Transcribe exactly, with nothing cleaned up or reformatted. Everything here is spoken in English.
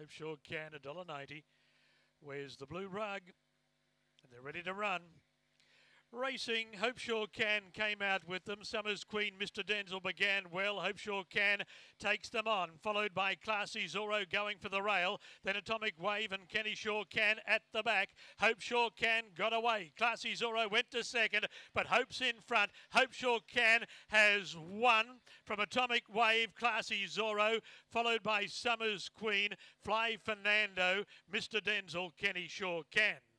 Hope Sure Can, one dollar ninety. Where's the blue rug? And they're ready to run. Racing, Hope Sure Can came out with them. Summer's Queen, Mister Denzel began well. Hope Sure Can takes them on, followed by Classy Zorro going for the rail. Then Atomic Wave and Kenny Sure Can at the back. Hope Sure Can got away. Classy Zorro went to second, but Hope's in front. Hope Sure Can has won from Atomic Wave, Classy Zorro, followed by Summer's Queen, Fly Fernando, Mister Denzel, Kenny Sure Can.